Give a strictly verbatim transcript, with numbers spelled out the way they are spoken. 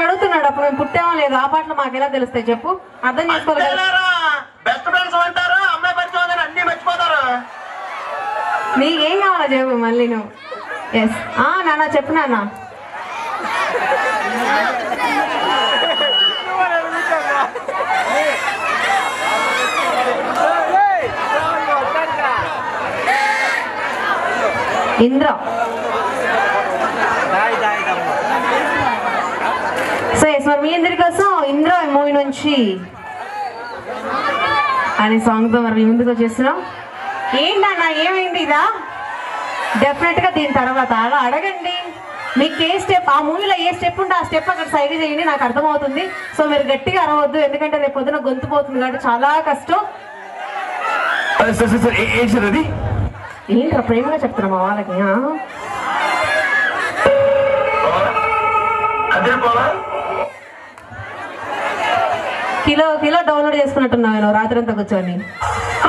అడుగుతున్నాడు అప్పుడు మేము పుట్టామో లేదు ఆ పాటలు మాకు ఎలా తెలుస్తాయి చెప్పు అర్థం చేసుకోవాలి నీకేం కావాలో చెప్పు మళ్ళీ నువ్వు ఎస్ నాన్న చెప్పు నాన్న ఇంద్ర సో ఎస్ మరి మీ అందరి కోసం ఇంద్ర మూవీ నుంచి అనే సాంగ్తో మరి మీ ముందుకు వచ్చేస్తున్నాం ఏంటన్నా ఏమైంది ఇదా డెఫినెట్గా దీని తర్వాత అలా అడగండి మీకు ఏ స్టెప్ ఆ మూవీలో ఏ స్టెప్ ఉంటే ఆ స్టెప్ అక్కడ సైడ్ చేయండి నాకు అర్థమవుతుంది సో మీరు గట్టిగా అరవద్దు ఎందుకంటే రేపు పొద్దున గొంతు పోతుంది కాబట్టి చాలా కష్టం ఏంట్రా ప్రేమగా చెప్తున్నా మా వాళ్ళకి కిలో కిలో డౌన్లోడ్ చేసుకున్నట్టున్నావు రాత్రి అంతా కూర్చొని